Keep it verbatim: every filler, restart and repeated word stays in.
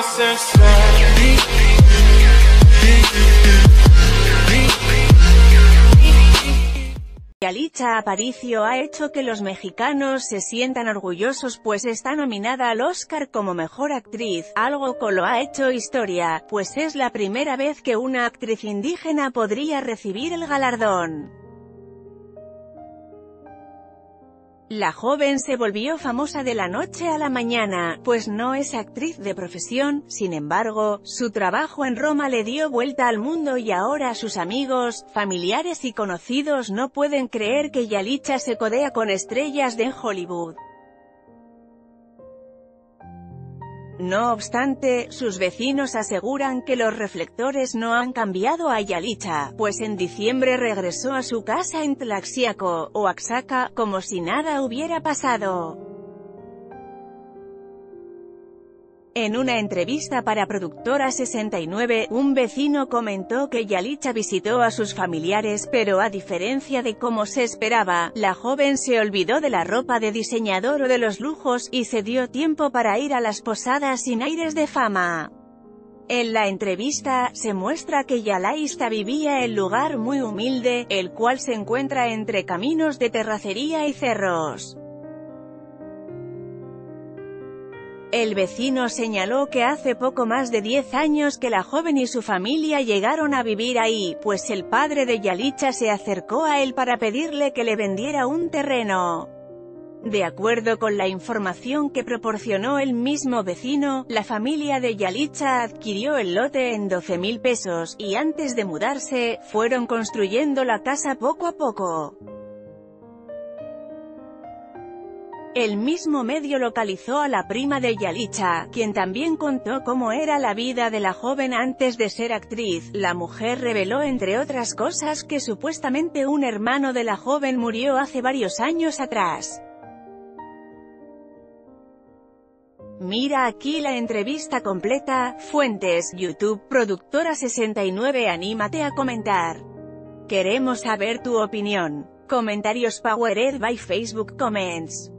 Yalitza Aparicio ha hecho que los mexicanos se sientan orgullosos pues está nominada al Oscar como Mejor Actriz, algo que lo ha hecho historia, pues es la primera vez que una actriz indígena podría recibir el galardón. La joven se volvió famosa de la noche a la mañana, pues no es actriz de profesión. Sin embargo, su trabajo en Roma le dio vuelta al mundo y ahora sus amigos, familiares y conocidos no pueden creer que Yalitza se codea con estrellas de Hollywood. No obstante, sus vecinos aseguran que los reflectores no han cambiado a Yalitza, pues en diciembre regresó a su casa en Tlaxiaco, Oaxaca, como si nada hubiera pasado. En una entrevista para Productora sesenta y nueve, un vecino comentó que Yalitza visitó a sus familiares, pero a diferencia de cómo se esperaba, la joven se olvidó de la ropa de diseñador o de los lujos, y se dio tiempo para ir a las posadas sin aires de fama. En la entrevista, se muestra que Yalitza vivía en lugar muy humilde, el cual se encuentra entre caminos de terracería y cerros. El vecino señaló que hace poco más de diez años que la joven y su familia llegaron a vivir ahí, pues el padre de Yalitza se acercó a él para pedirle que le vendiera un terreno. De acuerdo con la información que proporcionó el mismo vecino, la familia de Yalitza adquirió el lote en doce mil pesos, y antes de mudarse, fueron construyendo la casa poco a poco. El mismo medio localizó a la prima de Yalitza, quien también contó cómo era la vida de la joven antes de ser actriz. La mujer reveló entre otras cosas que supuestamente un hermano de la joven murió hace varios años atrás. Mira aquí la entrevista completa. Fuentes: YouTube. Productora sesenta y nueve. Anímate a comentar. Queremos saber tu opinión. Comentarios powered by Facebook Comments.